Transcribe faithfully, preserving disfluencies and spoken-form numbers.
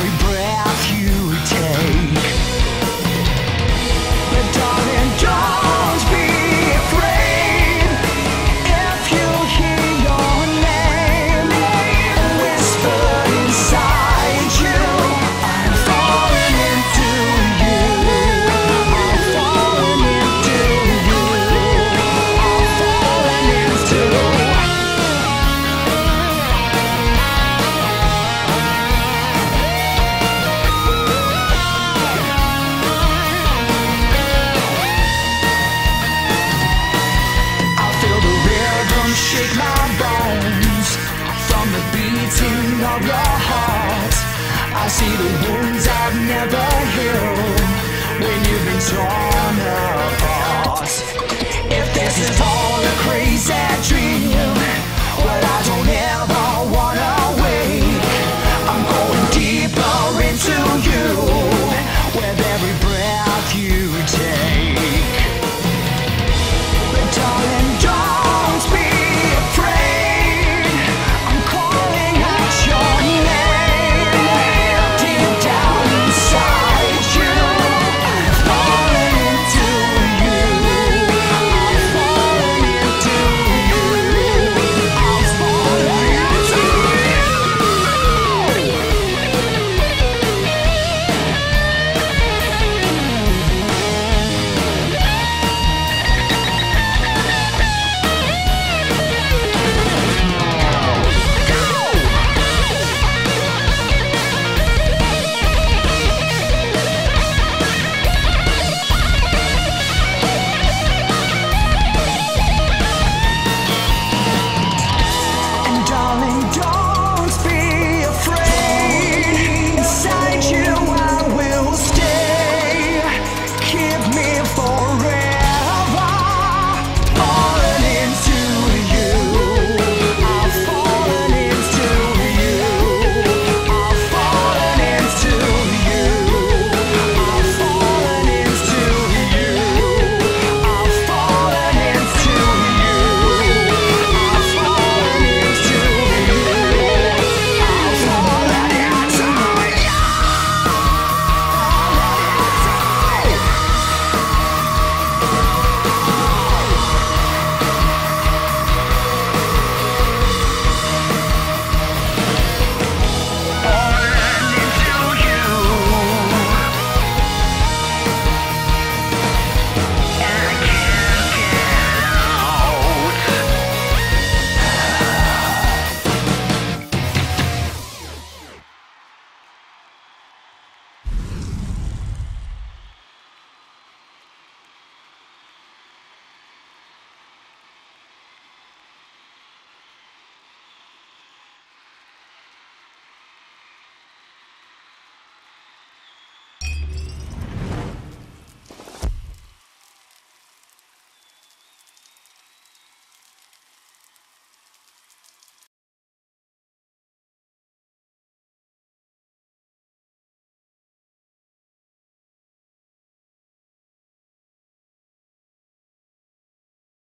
every breath you take. But darling, don't be afraid. If you hear your name whispered inside you, I'm falling into you. I'm falling into you. I'm falling into you. Shake my bones from the beating of your heart. I see the wounds I've never healed when you've been torn.